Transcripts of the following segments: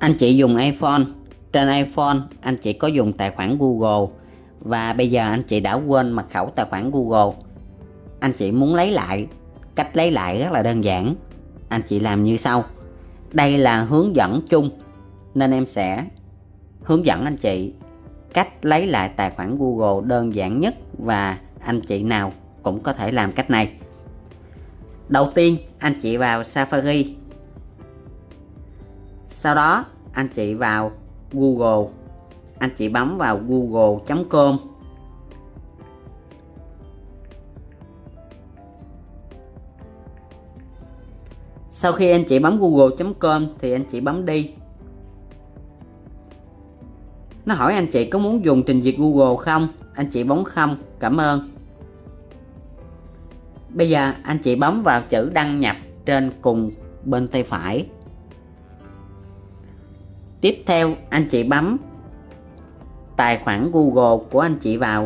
Anh chị dùng iPhone, trên iPhone anh chị có dùng tài khoản Google và bây giờ anh chị đã quên mật khẩu tài khoản Google. Anh chị muốn lấy lại, cách lấy lại rất là đơn giản. Anh chị làm như sau. Đây là hướng dẫn chung nên em sẽ hướng dẫn anh chị cách lấy lại tài khoản Google đơn giản nhất và anh chị nào cũng có thể làm cách này. Đầu tiên anh chị vào Safari. Sau đó anh chị vào Google. Anh chị bấm vào google.com. Sau khi anh chị bấm google.com thì anh chị bấm đi. Nó hỏi anh chị có muốn dùng trình duyệt Google không? Anh chị bấm không, cảm ơn. Bây giờ anh chị bấm vào chữ đăng nhập trên cùng bên tay phải. Tiếp theo anh chị bấm tài khoản Google của anh chị vào.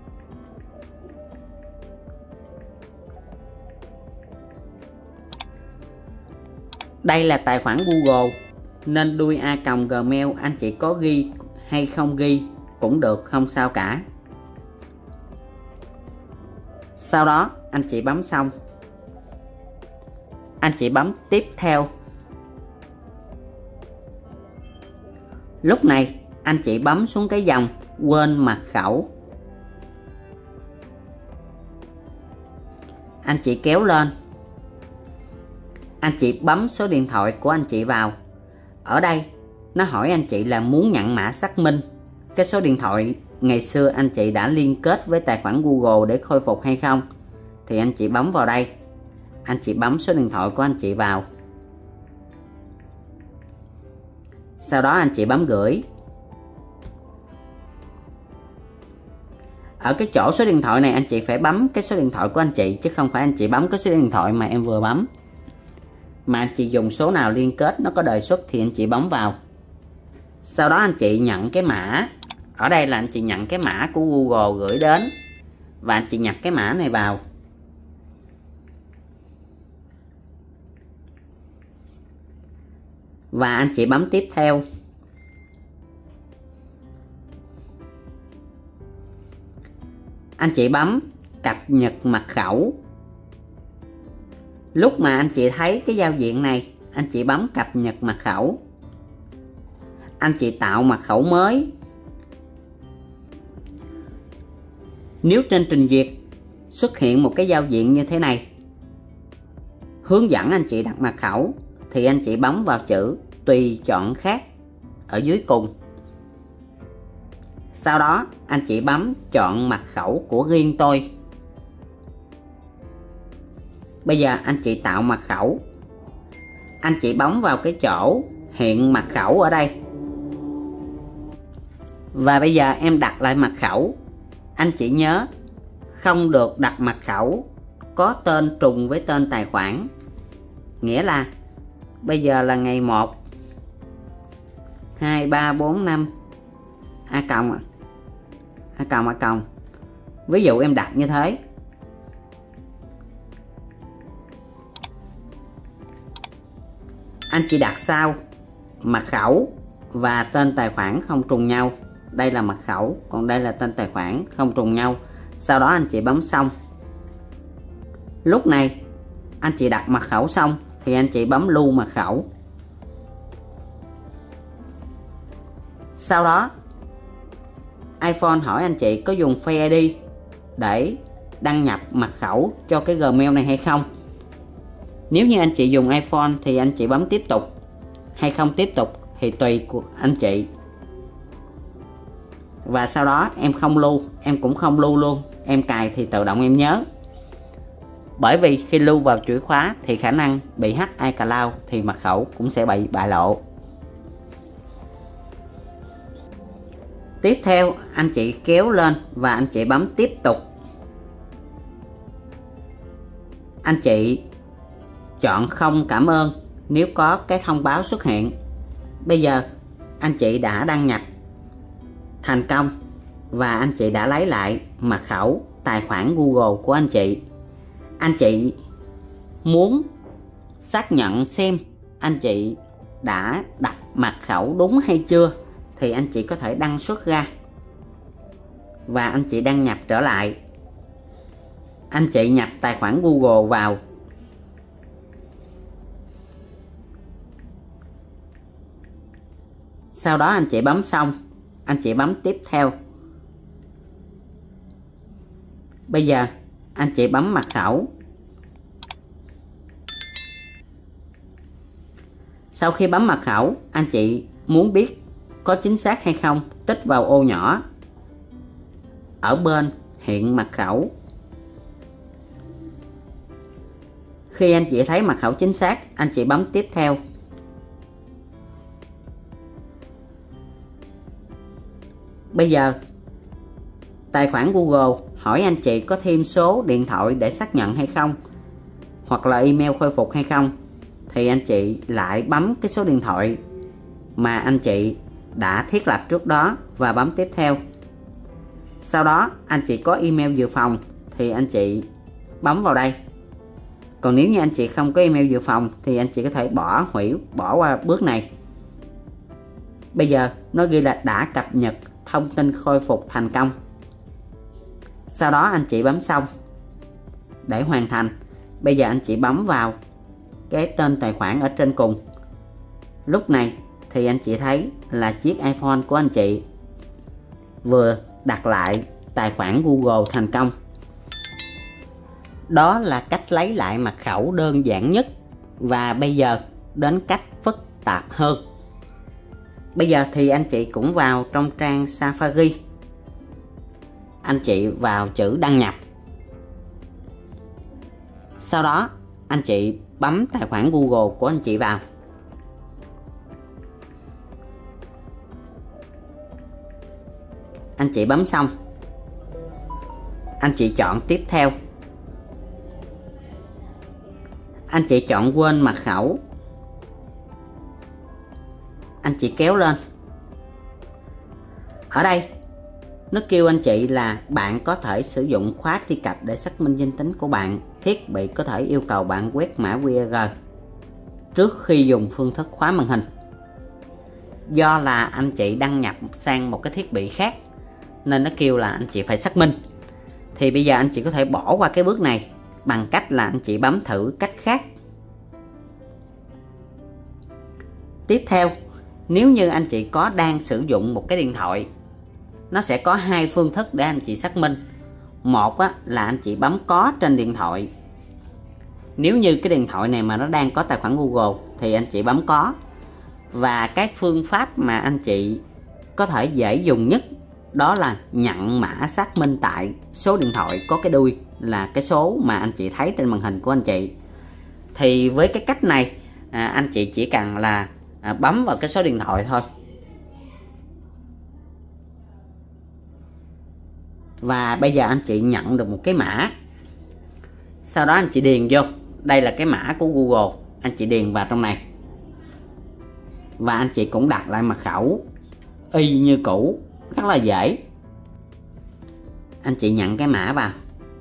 Đây là tài khoản Google nên đuôi a.gmail anh chị có ghi hay không ghi cũng được, không sao cả. Sau đó anh chị bấm xong. Anh chị bấm tiếp theo. Lúc này anh chị bấm xuống cái dòng quên mật khẩu. Anh chị kéo lên. Anh chị bấm số điện thoại của anh chị vào. Ở đây nó hỏi anh chị là muốn nhận mã xác minh cái số điện thoại ngày xưa anh chị đã liên kết với tài khoản Google để khôi phục hay không. Thì anh chị bấm vào đây. Anh chị bấm số điện thoại của anh chị vào. Sau đó anh chị bấm gửi. Ở cái chỗ số điện thoại này anh chị phải bấm cái số điện thoại của anh chị, chứ không phải anh chị bấm cái số điện thoại mà em vừa bấm. Mà anh chị dùng số nào liên kết nó có đề xuất thì anh chị bấm vào. Sau đó anh chị nhận cái mã. Ở đây là anh chị nhận cái mã của Google gửi đến. Và anh chị nhập cái mã này vào. Và anh chị bấm tiếp theo. Anh chị bấm cập nhật mật khẩu. Lúc mà anh chị thấy cái giao diện này, anh chị bấm cập nhật mật khẩu. Anh chị tạo mật khẩu mới. Nếu trên trình duyệt xuất hiện một cái giao diện như thế này, hướng dẫn anh chị đặt mật khẩu, thì anh chị bấm vào chữ tùy chọn khác ở dưới cùng. Sau đó anh chị bấm chọn mật khẩu của riêng tôi. Bây giờ anh chị tạo mật khẩu. Anh chị bấm vào cái chỗ hiện mật khẩu ở đây. Và bây giờ em đặt lại mật khẩu. Anh chị nhớ không được đặt mật khẩu có tên trùng với tên tài khoản. Nghĩa là bây giờ là ngày 1 2 3 4 5 a cộng. Ví dụ em đặt như thế. Anh chị đặt sau mật khẩu và tên tài khoản không trùng nhau. Đây là mật khẩu, còn đây là tên tài khoản không trùng nhau. Sau đó anh chị bấm xong. Lúc này anh chị đặt mật khẩu xong thì anh chị bấm lưu mật khẩu. Sau đó iPhone hỏi anh chị có dùng Face ID để đăng nhập mật khẩu cho cái Gmail này hay không. Nếu như anh chị dùng iPhone thì anh chị bấm tiếp tục hay không tiếp tục thì tùy của anh chị. Và sau đó em không lưu, em cũng không lưu luôn. Em cài thì tự động em nhớ. Bởi vì khi lưu vào chuỗi khóa thì khả năng bị hack iCloud thì mật khẩu cũng sẽ bị bại lộ. Tiếp theo anh chị kéo lên và anh chị bấm tiếp tục. Anh chị chọn không cảm ơn nếu có cái thông báo xuất hiện. Bây giờ anh chị đã đăng nhập thành công và anh chị đã lấy lại mật khẩu tài khoản Google của anh chị. Anh chị muốn xác nhận xem anh chị đã đặt mật khẩu đúng hay chưa thì anh chị có thể đăng xuất ra và anh chị đăng nhập trở lại. Anh chị nhập tài khoản Google vào. Sau đó anh chị bấm xong, anh chị bấm tiếp theo. Bây giờ anh chị bấm mật khẩu. Sau khi bấm mật khẩu, anh chị muốn biết có chính xác hay không, tích vào ô nhỏ ở bên hiện mật khẩu. Khi anh chị thấy mật khẩu chính xác, anh chị bấm tiếp theo. Bây giờ tài khoản Google hỏi anh chị có thêm số điện thoại để xác nhận hay không, hoặc là email khôi phục hay không, thì anh chị lại bấm cái số điện thoại mà anh chị đã thiết lập trước đó và bấm tiếp theo. Sau đó anh chị có email dự phòng thì anh chị bấm vào đây. Còn nếu như anh chị không có email dự phòng thì anh chị có thể bỏ qua bước này. Bây giờ nó ghi là đã cập nhật thông tin khôi phục thành công. Sau đó anh chị bấm xong để hoàn thành. Bây giờ anh chị bấm vào cái tên tài khoản ở trên cùng. Lúc này thì anh chị thấy là chiếc iPhone của anh chị vừa đặt lại tài khoản Google thành công. Đó là cách lấy lại mật khẩu đơn giản nhất. Và bây giờ đến cách phức tạp hơn. Bây giờ thì anh chị cũng vào trong trang Safari. Anh chị vào chữ đăng nhập. Sau đó anh chị bấm tài khoản Google của anh chị vào. Anh chị bấm xong, anh chị chọn tiếp theo. Anh chị chọn quên mật khẩu. Anh chị kéo lên. Ở đây nó kêu anh chị là bạn có thể sử dụng khóa truy cập để xác minh danh tính của bạn. Thiết bị có thể yêu cầu bạn quét mã QR trước khi dùng phương thức khóa màn hình. Do là anh chị đăng nhập sang một cái thiết bị khác nên nó kêu là anh chị phải xác minh. Thì bây giờ anh chị có thể bỏ qua cái bước này bằng cách là anh chị bấm thử cách khác. Tiếp theo, nếu như anh chị có đang sử dụng một cái điện thoại, nó sẽ có hai phương thức để anh chị xác minh. Một là anh chị bấm có trên điện thoại. Nếu như cái điện thoại này mà nó đang có tài khoản Google thì anh chị bấm có. Và cái phương pháp mà anh chị có thể dễ dùng nhất đó là nhận mã xác minh tại số điện thoại có cái đuôi là cái số mà anh chị thấy trên màn hình của anh chị. Thì với cái cách này anh chị chỉ cần là bấm vào cái số điện thoại thôi. Và bây giờ anh chị nhận được một cái mã. Sau đó anh chị điền vô. Đây là cái mã của Google. Anh chị điền vào trong này. Và anh chị cũng đặt lại mật khẩu y như cũ. Rất là dễ. Anh chị nhận cái mã vào.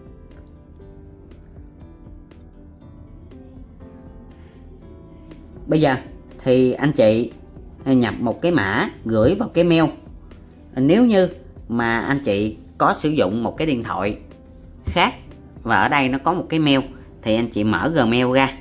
Bây giờ thì anh chị nhập một cái mã gửi vào cái mail. Nếu như mà anh chị có sử dụng một cái điện thoại khác và ở đây nó có một cái mail thì anh chị mở Gmail ra.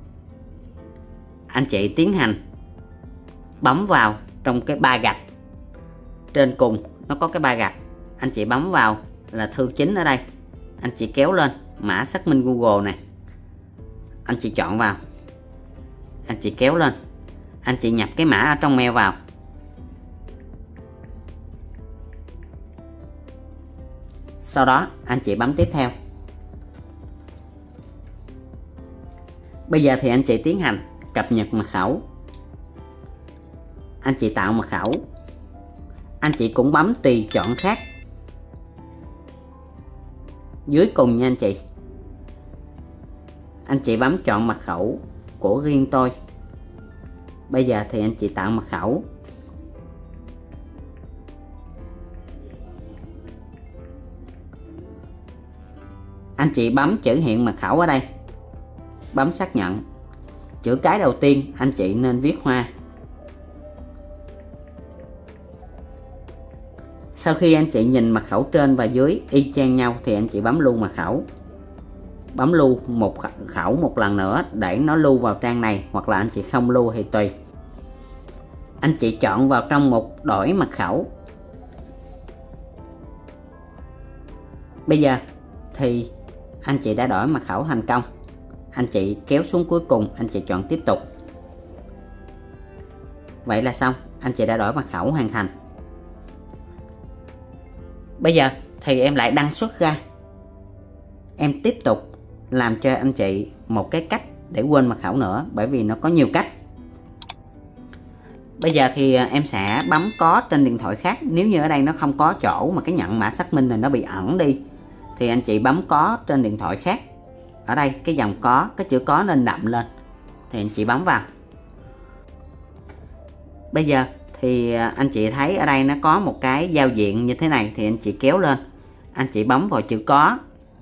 Anh chị tiến hành bấm vào trong cái ba gạch. Trên cùng nó có cái ba gạch. Anh chị bấm vào là thư chính ở đây. Anh chị kéo lên mã xác minh Google này. Anh chị chọn vào. Anh chị kéo lên. Anh chị nhập cái mã ở trong mail vào. Sau đó anh chị bấm tiếp theo. Bây giờ thì anh chị tiến hành cập nhật mật khẩu. Anh chị tạo mật khẩu. Anh chị cũng bấm tùy chọn khác dưới cùng nha anh chị. Anh chị bấm chọn mật khẩu của riêng tôi. Bây giờ thì anh chị tạo mật khẩu. Anh chị bấm chữ hiện mật khẩu ở đây. Bấm xác nhận. Chữ cái đầu tiên anh chị nên viết hoa Sau khi anh chị nhìn mật khẩu trên và dưới y chang nhau thì anh chị bấm lưu mật khẩu. Bấm lưu một khẩu một lần nữa để nó lưu vào trang này, hoặc là anh chị không lưu thì tùy. Anh chị chọn vào trong mục đổi mật khẩu. Bây giờ thì anh chị đã đổi mật khẩu thành công. Anh chị kéo xuống cuối cùng, anh chị chọn tiếp tục. Vậy là xong, anh chị đã đổi mật khẩu hoàn thành. Bây giờ thì em lại đăng xuất ra. Em tiếp tục làm cho anh chị một cái cách để quên mật khẩu nữa, bởi vì nó có nhiều cách. Bây giờ thì em sẽ bấm có trên điện thoại khác. Nếu như ở đây nó không có chỗ mà cái nhận mã xác minh này nó bị ẩn đi, thì anh chị bấm có trên điện thoại khác. Ở đây cái dòng có, cái chữ có nên đậm lên, thì anh chị bấm vào. Bây giờ thì anh chị thấy ở đây nó có một cái giao diện như thế này, thì anh chị kéo lên, anh chị bấm vào chữ có.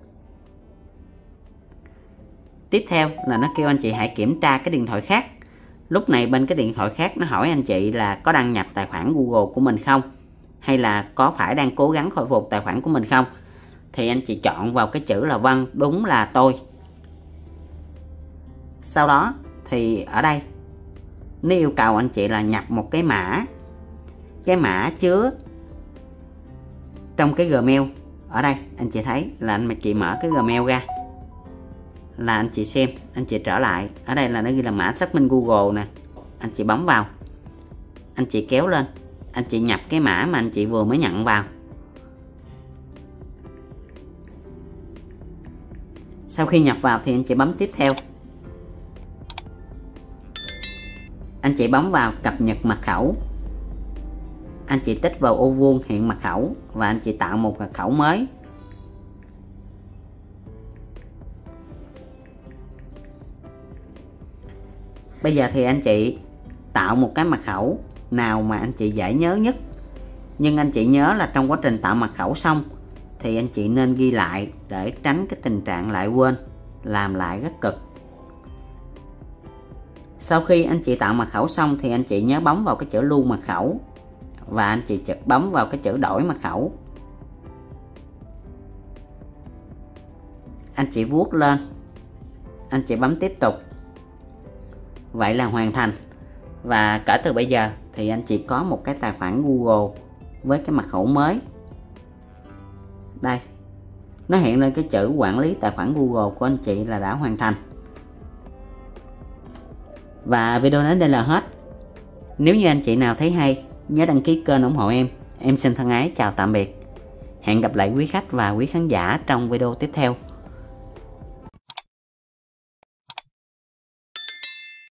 Tiếp theo là nó kêu anh chị hãy kiểm tra cái điện thoại khác. Lúc này bên cái điện thoại khác nó hỏi anh chị là có đăng nhập tài khoản Google của mình không, hay là có phải đang cố gắng khôi phục tài khoản của mình không. Thì anh chị chọn vào cái chữ là vâng, đúng là tôi. Sau đó thì ở đây nó yêu cầu anh chị là nhập một cái mã. Cái mã chứa trong cái Gmail. Ở đây anh chị thấy là anh chị mở cái Gmail ra, là anh chị xem, anh chị trở lại. Ở đây là nó ghi là mã xác minh Google nè. Anh chị bấm vào, anh chị kéo lên, anh chị nhập cái mã mà anh chị vừa mới nhận vào. Sau khi nhập vào thì anh chị bấm tiếp theo. Anh chị bấm vào cập nhật mật khẩu. Anh chị tích vào ô vuông hiện mật khẩu và anh chị tạo một mật khẩu mới. Bây giờ thì anh chị tạo một cái mật khẩu nào mà anh chị dễ nhớ nhất. Nhưng anh chị nhớ là trong quá trình tạo mật khẩu xong thì anh chị nên ghi lại để tránh cái tình trạng lại quên, làm lại rất cực. Sau khi anh chị tạo mật khẩu xong thì anh chị nhớ bấm vào cái chữ lưu mật khẩu và anh chị bấm vào cái chữ đổi mật khẩu. Anh chị vuốt lên, anh chị bấm tiếp tục. Vậy là hoàn thành. Và kể từ bây giờ thì anh chị có một cái tài khoản Google với cái mật khẩu mới. Đây, nó hiện lên cái chữ quản lý tài khoản Google của anh chị là đã hoàn thành. Và video đến đây là hết. Nếu như anh chị nào thấy hay, nhớ đăng ký kênh ủng hộ em. Em xin thân ái chào tạm biệt. Hẹn gặp lại quý khách và quý khán giả trong video tiếp theo.